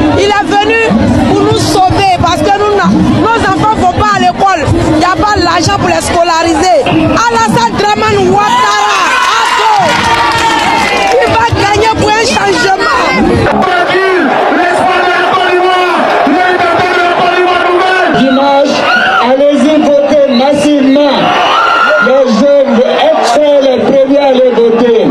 Il est venu pour nous sauver parce que nos enfants ne vont pas à l'école. Il n'y a pas l'argent pour les scolariser. Alassane Dramane Ouattara, il va gagner pour un changement. Dimanche, allez-y voter massivement. Les jeunes extraient les premiers à aller voter.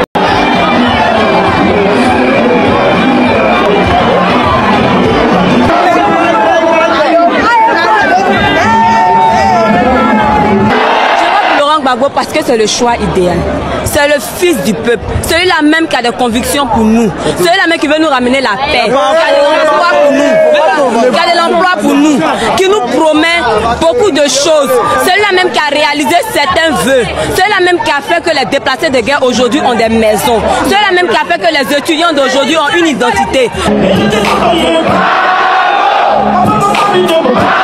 Parce que c'est le choix idéal. C'est le fils du peuple. Celui-là même qui a des convictions pour nous. Celui-là même qui veut nous ramener la paix. Qui a de l'emploi pour nous. Qui a de l'emploi pour nous. Qui nous promet beaucoup de choses. Celui-là même qui a réalisé certains vœux. Celui-là même qui a fait que les déplacés de guerre aujourd'hui ont des maisons. Celui-là même qui a fait que les étudiants d'aujourd'hui ont une identité.